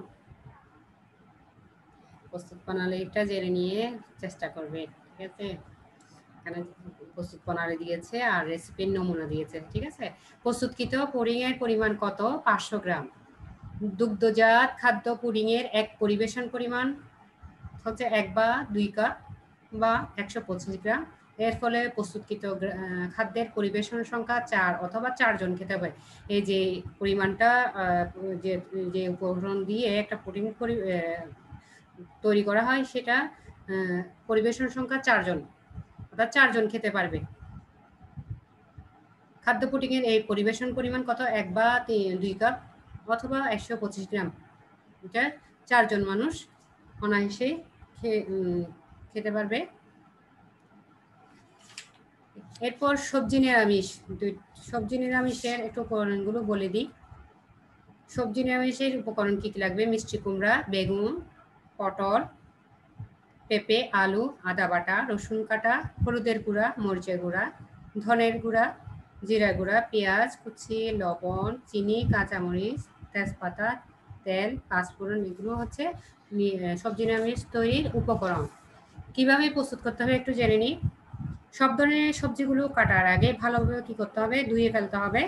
প্রস্তুত প্রণালীটা জেনে নিয়ে চেষ্টা করবে, ঠিক আছে? এখানে প্রস্তুত প্রণালী দিয়েছে আর রেসিপির নমুনা দিয়েছে, ঠিক আছে? প্রস্তুতকৃত পুডিংয়ের পরিমাণ কত? পাঁচশো গ্রাম। দুগ্ধজাত খাদ্য পুডিংয়ের এক পরিবেশন পরিমাণ হচ্ছে এক বা দুই কাপ বা একশো পঁচিশ গ্রাম। এর ফলে প্রস্তুতকৃত খাদ্যের পরিবেশন সংখ্যা চার অথবা চারজন খেতে হবে। এই যে পরিমাণটা যে যে উপকরণ দিয়ে একটা পুডিং তৈরি করা হয় সেটা পরিবেশন সংখ্যা চারজন, অর্থাৎ চারজন খেতে পারবে। খাদ্য পুডিংয়ের এই পরিবেশন পরিমাণ কত? এক বা দুই কাপ অথবা একশো পঁচিশ গ্রাম। এটা চারজন মানুষ অনায়াসে খেতে পারবে। এরপর সবজি নিরামিষ। সবজি নিরামিষের একটু উপকরণগুলো বলে দিই। সবজি নিরামিষের উপকরণ কী কী লাগবে? মিষ্টি কুমড়া, বেগুন, পটল, পেঁপে, আলু, আদা বাটা, রসুন কাটা, হলুদের গুঁড়া, মরিচের গুঁড়া, ধনের গুঁড়া, জিরা গুঁড়া, পেঁয়াজ কুচি, লবণ, চিনি, কাঁচামরিচ, তেজপাতা, তেল, পাঁচফোড়ন এগুলো হচ্ছে সবজি নিরামিষ তৈরির উপকরণ। কিভাবে প্রস্তুত করতে হবে একটু জেনে নিই। সব ধরনের সবজিগুলো কাটার আগে ভালোভাবে কি করতে হবে? ধুয়ে ফেলতে হবে।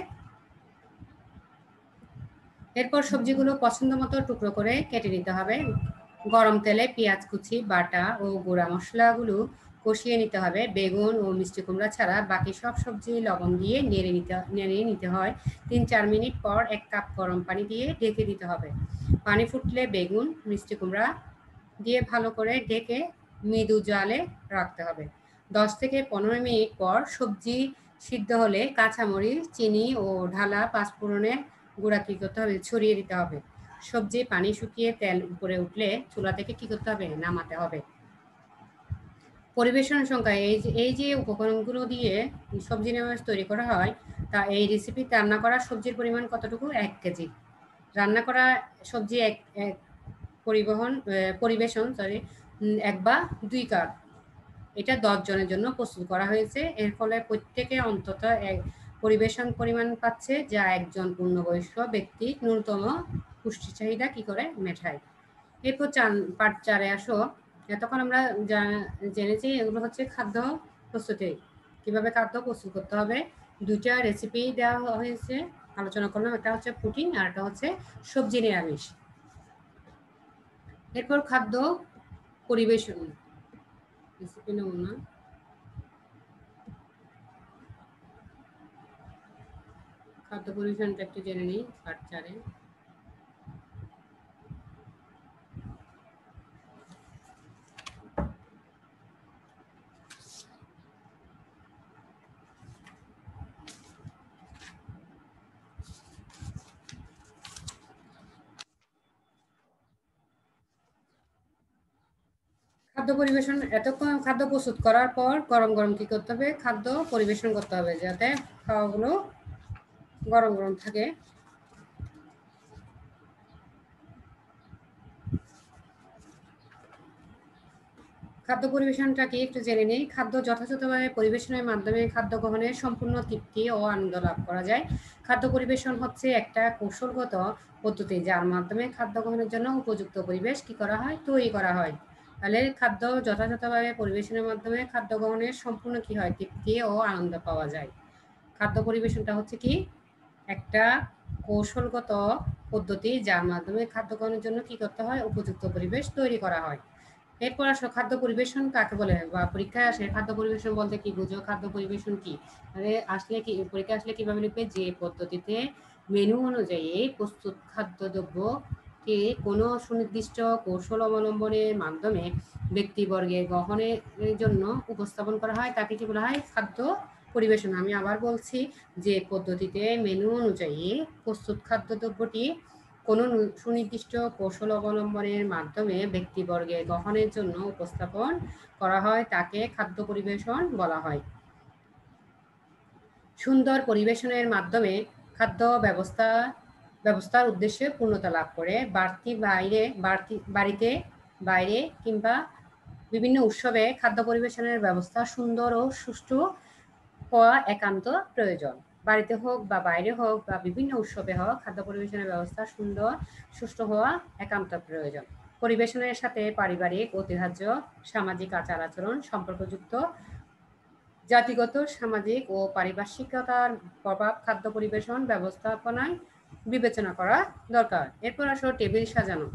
এরপর সবজিগুলো পছন্দ মতো টুকরো করে কেটে নিতে হবে। গরম তেলে পেঁয়াজ কুচি, বাটা ও গুঁড়া মশলাগুলো কষিয়ে নিতে হবে। বেগুন ও মিষ্টি কুমড়া ছাড়া বাকি সব সবজি লবণ দিয়ে নেড়ে নিতে নেড়ে নিতে হয়। তিন চার মিনিট পর এক কাপ গরম পানি দিয়ে ঢেকে দিতে হবে। পানি ফুটলে বেগুন, মিষ্টি কুমড়া দিয়ে ভালো করে ঢেকে মৃদু জালে রাখতে হবে। দশ থেকে পনেরো মিনিট পর সবজি সিদ্ধ হলে কাঁচামরিচ, চিনি ও ঢালা পাঁচফোড়নের গুঁড়া কী করতে হবে? ছড়িয়ে দিতে হবে। সবজি পানি শুকিয়ে তেল উপরে উঠলে চুলা থেকে কি করতে হবে? নামাতে হবে। পরিবেশন সংখ্যা এই যে এই যে উপকরণগুলো দিয়ে সবজি নিরামিষ তৈরি করা হয় তা এই রেসিপিতে রান্না করা সবজির পরিমাণ কতটুকু? এক কেজি। রান্না করা সবজি এক এক পরিবহন পরিবেশন সরি এক বা দুই কাপ। এটা দশ জনের জন্য প্রস্তুত করা হয়েছে। এর ফলে প্রত্যেকে অন্তত এক পরিবেশন পরিমাণ পাচ্ছে যা একজন পূর্ণবয়স্ক ব্যক্তি ন্যূনতম পুষ্টি চাহিদা কি করে মেটায়। এরপর চার পার্ট চারে আসো। এতক্ষণ আমরা জেনেছি এগুলো হচ্ছে খাদ্য প্রস্তুতি, কিভাবে খাদ্য প্রস্তুত করতে হবে। দুইটা রেসিপি দেওয়া হয়েছে, আলোচনা করলাম। একটা হচ্ছে প্রোটিন আর একটা হচ্ছে সবজি নিরামিষ। এরপর খাদ্য পরিবেশন রেসিপি নমুনা। খাদ্য পরিবেশনটা একটু জেনে নিই পার্ট চারে। খাদ্য পরিবেশন, এতক্ষণ খাদ্য প্রস্তুত করার পর গরম গরম কি করতে হবে, খাদ্য পরিবেশন করতে হবে যাতে খাওয়াগুলো গরম গরম থাকে। খাদ্য পরিবেশনটা কি একটু জেনে নিই। খাদ্য যথাযথভাবে পরিবেশনের মাধ্যমে খাদ্য গ্রহণের সম্পূর্ণ তৃপ্তি ও আনন্দ লাভ করা যায়। খাদ্য পরিবেশন হচ্ছে একটা কৌশলগত পদ্ধতি যার মাধ্যমে খাদ্য গ্রহণের জন্য উপযুক্ত পরিবেশ কি করা হয়, তৈরি করা হয়। তাহলে খাদ্য যথাযথভাবে পরিবেশনের মাধ্যমে খাদ্য গ্রহণের সম্পূর্ণ কি হয়, তৃপ্তি ও আনন্দ পাওয়া যায়। খাদ্য পরিবেশনটা হচ্ছে কি একটা কৌশলগত পদ্ধতি যার মাধ্যমে খাদ্য গ্রহণের জন্য কি করতে হয়, উপযুক্ত পরিবেশ তৈরি করা হয়। এরপর আসো খাদ্য পরিবেশন কাকে বলে, বা পরীক্ষায় আসে খাদ্য পরিবেশন বলতে কি বুঝো, খাদ্য পরিবেশন কি মানে আসলে কি পরীক্ষা আসলে কিভাবে লিখবে, যে পদ্ধতিতে মেনু অনুযায়ী প্রস্তুত খাদ্যদ্রব্যকে কোনো সুনির্দিষ্ট কৌশল অবলম্বনের মাধ্যমে ব্যক্তিবর্গের গ্রহণের জন্য উপস্থাপন করা হয় তাকে কি বলা হয়, খাদ্য পরিবেশন। আমি আবার বলছি, যে পদ্ধতিতে মেনু অনুযায়ী প্রস্তুত খাদ্যদ্রব্যটি কোনো সুনির্দিষ্ট কৌশল অবলম্বনের মাধ্যমে ব্যক্তিবর্গের গ্রহণের জন্য উপস্থাপন করা হয় তাকে খাদ্য পরিবেশন বলা হয়। সুন্দর পরিবেশনের মাধ্যমে খাদ্য ব্যবস্থা ব্যবস্থার উদ্দেশ্যে পূর্ণতা লাভ করে। বাড়তি বাইরে বাড়তি বাড়িতে বাইরে কিংবা বিভিন্ন উৎসবে খাদ্য পরিবেশনের ব্যবস্থা সুন্দর ও সুষ্ঠু হওয়া একান্ত প্রয়োজন। বাড়িতে হোক বা বাইরে হোক বা বিভিন্ন উৎসবে হোক খাদ্য পরিবেশনের ব্যবস্থা সুন্দর সুষ্ঠু হওয়া একান্ত প্রয়োজন। পরিবেশনের সাথে পারিবারিক, ঐতিহ্য, সামাজিক আচার আচরণ সম্পর্কযুক্ত জাতিগত, সামাজিক ও পারিপার্শ্বিকতার প্রভাব খাদ্য পরিবেশন ব্যবস্থাপনায় বিবেচনা করা দরকার। এরপর আসো টেবিল সাজানো।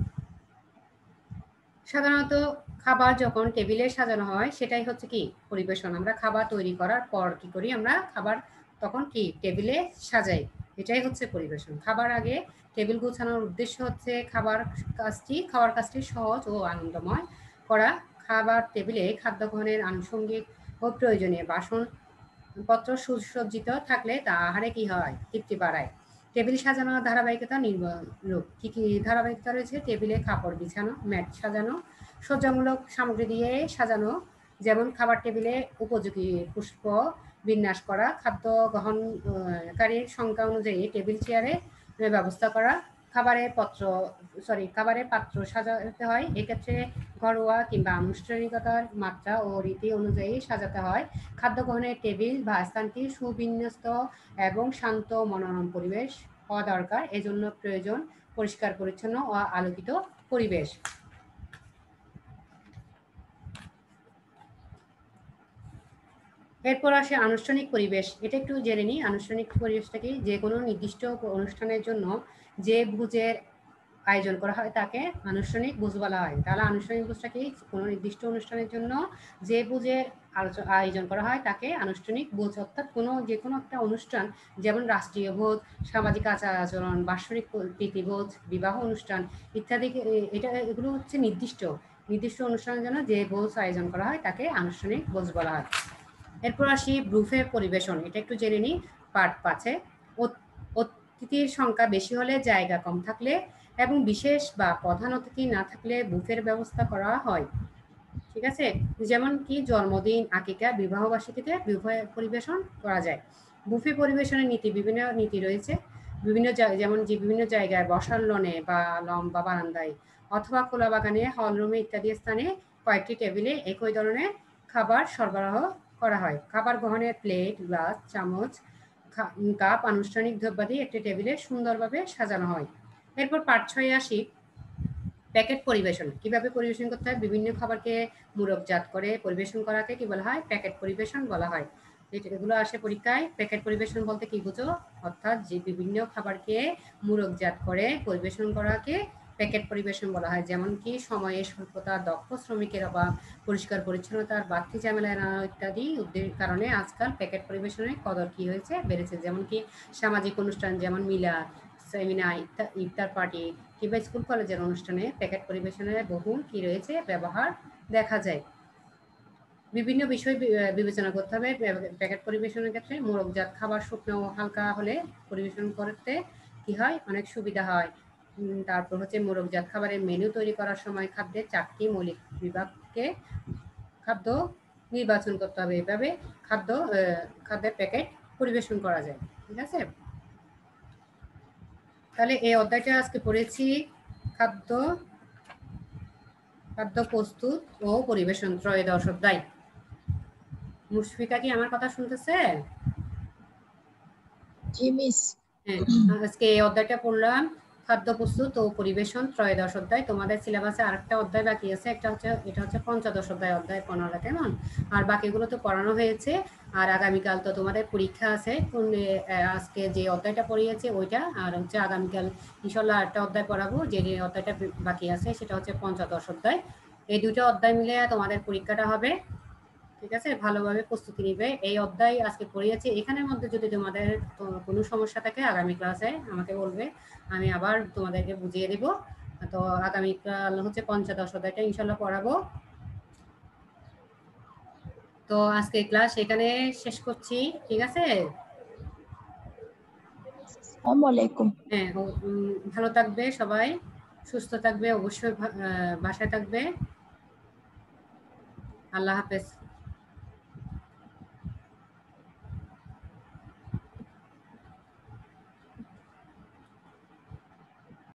সাধারণত খাবার যখন টেবিলে সাজানো হয় সেটাই হচ্ছে কি পরিবেশন। আমরা খাবার তৈরি করার পর কি করি, আমরা খাবার তখন কি টেবিলে সাজাই, এটাই হচ্ছে পরিবেশন। খাবার আগে টেবিল গোছানোর উদ্দেশ্য হচ্ছে খাবার কাজটি খাওয়ার কাজটি সহজ ও আনন্দময় করা। খাবার টেবিলে খাদ্য গ্রহণের আনুষঙ্গিক ও প্রয়োজনীয় বাসনপত্র সুসজ্জিত থাকলে তা আহারে কি হয়, তৃপ্তি বাড়ায়। টেবিল সাজানোর ধারাবাহিকতা নির্ভরূপ। কী কী ধারাবাহিকতা রয়েছে, টেবিলে কাপড় বিছানো, ম্যাট সাজানো, সজ্জামূলক সামগ্রী দিয়ে সাজানো, যেমন খাবার টেবিলে উপযোগী পুষ্প বিন্যাস করা, খাদ্য গ্রহণকারীর সংখ্যা অনুযায়ী টেবিল চেয়ারের ব্যবস্থা করা, খাবারের পত্র সরি খাবারের পাত্র সাজাতে হয়। এক্ষেত্রে ঘরোয়া কিংবা আনুষ্ঠানিকতার মাত্রা ও রীতি অনুযায়ী সাজাতে হয়। খাদ্য গ্রহণের টেবিল বা স্থানটি সুবিন্যস্ত এবং শান্ত মনোরম পরিবেশ হওয়া দরকার। এজন্য প্রয়োজন পরিষ্কার পরিচ্ছন্ন ও আলোকিত পরিবেশ। এরপর আসে আনুষ্ঠানিক পরিবেশ। এটা একটু জেনে নিই। আনুষ্ঠানিক পরিবেশটা কি, যে কোনো নির্দিষ্ট অনুষ্ঠানের জন্য যে ভোজের আয়োজন করা হয় তাকে আনুষ্ঠানিক ভোজ বলা হয়। তাহলে আনুষ্ঠানিক ভোজটা কি, কোনো নির্দিষ্ট অনুষ্ঠানের জন্য যে ভোজের আয়োজন করা হয় তাকে আনুষ্ঠানিক ভোজ। অর্থাৎ কোনো যে কোনো একটা অনুষ্ঠান, যেমন রাষ্ট্রীয় ভোজ, সামাজিক আচার আচরণ, বাৎসরিক প্রীতিভোজ, বিবাহ অনুষ্ঠান ইত্যাদি, এটা এগুলো হচ্ছে নির্দিষ্ট নির্দিষ্ট অনুষ্ঠানের জন্য যে ভোজ আয়োজন করা হয় তাকে আনুষ্ঠানিক ভোজ বলা হয়। এরপর আসি বুফে পরিবেশন। এটা একটু জেনে নিই পার্ট পাঁচে। অতিথির সংখ্যা বেশি হলে, জায়গা কম থাকলে এবং বিশেষ বা প্রধান অতিথি না থাকলে বুফের ব্যবস্থা করা হয়। ঠিক আছে, যেমন কি জন্মদিন, আকিকা, বিবাহবার্ষিকীতে বুফে পরিবেশন করা যায়। বুফে পরিবেশনের নীতি, বিভিন্ন নীতি রয়েছে। বিভিন্ন যেমন যে বিভিন্ন জায়গায় বসার লনে বা লম্বা বারান্দায় অথবা খোলা বাগানে, হলরুমে ইত্যাদি স্থানে কয়েকটি টেবিলে একই ধরনের খাবার সরবরাহ করা হয়। খাবার গ্রহণের প্লেট, গ্লাস, চামচ কাপ আনুষ্ঠানিক দ্রব্যাদি একটি টেবিলে সুন্দরভাবে সাজানো হয়। এরপর পার্ট ছয়ে আসি, প্যাকেট পরিবেশন। কিভাবে পরিবেশন করতে হয়? বিভিন্ন খাবারকে মোড়কজাত করে পরিবেশন করাকে কি বলা হয়? প্যাকেট পরিবেশন বলা হয়। এগুলো আসে পরীক্ষায়। প্যাকেট পরিবেশন বলতে কি বুঝো? অর্থাৎ যে বিভিন্ন খাবারকে মোড়কজাত করে পরিবেশন করাকে প্যাকেট পরিবেশন বলা হয়। যেমন কি সময়ের স্বল্পতা, দক্ষ শ্রমিকের অভাব, পরিষ্কার পরিচ্ছন্নতার বাড়তি ঝামেলা এড়ানো ইত্যাদি উদ্দেশ্যের কারণে আজকাল প্যাকেট পরিবেশনের কদর কি হয়েছে? বেড়েছে। যেমন কি সামাজিক অনুষ্ঠান যেমন মিলাদ, সেমিনার, ইফতার পার্টি কিংবা স্কুল কলেজের অনুষ্ঠানে প্যাকেট পরিবেশনের বহু কি রয়েছে? ব্যবহার দেখা যায়। বিভিন্ন বিষয় বিবেচনা করতে হবে প্যাকেট পরিবেশনের ক্ষেত্রে। মোড়কজাত খাবার শুকনো ও হালকা হলে পরিবেশন করতে কি হয়? অনেক সুবিধা হয়। তারপর হচ্ছে মোড়কজাত খাবারের মেনু তৈরি করার সময় খাদ্যের চারটি মৌলিক বিভাগকে খাদ্য নির্বাচন করতে হবে। এভাবে খাদ্য খাদ্যের প্যাকেট পরিবেশন করা যায়। ঠিক আছে? তাহলে এই অধ্যায়টা আজকে পড়েছি খাদ্য খাদ্য প্রস্তুত ও পরিবেশন ত্রয়োদশ অধ্যায়। মুশফিকা কি আমার কথা শুনতেছে? জি মিস। হ্যাঁ, আজকে এই অধ্যায়টা পড়লাম, খাদ্য প্রস্তুত ও পরিবেশন ত্রয়োদশ অধ্যায়। তোমাদের সিলেবাসে আরেকটা অধ্যায় বাকি আছে, একটা হচ্ছে এটা হচ্ছে পঞ্চদশ অধ্যায়, অধ্যায় পনেরো, কেমন? আর বাকিগুলো তো পড়ানো হয়েছে। আর আগামীকাল তো তোমাদের পরীক্ষা আছে। আজকে যে অধ্যায়টা পড়িয়েছে ওইটা, আর হচ্ছে আগামীকাল ইনশাল্লাহ একটা অধ্যায় পড়াবো। যে অধ্যায়টা বাকি আছে সেটা হচ্ছে পঞ্চদশ অধ্যায়। এই দুটো অধ্যায় মিলে তোমাদের পরীক্ষাটা হবে। ঠিক আছে? ভালোভাবে প্রস্তুতি নিবে। এই অধ্যায় আজকে পড়িয়েছি। এখানের মধ্যে যদি তোমাদের কোনো সমস্যা থাকে আগামী ক্লাসে আমাকে বলবে, আমি আবার তোমাদেরকে বুঝিয়ে দিব। তো আগামীকাল হচ্ছে পঞ্চদশ অধ্যায়টা ইনশাল্লাহ পড়াবো। তো আজকে ক্লাস এখানে শেষ করছি। ঠিক আছে? আসসালামু আলাইকুম। হ্যাঁ, ভালো থাকবে সবাই, সুস্থ থাকবে, অবশ্যই বাসায় থাকবে। আল্লাহ হাফেজ।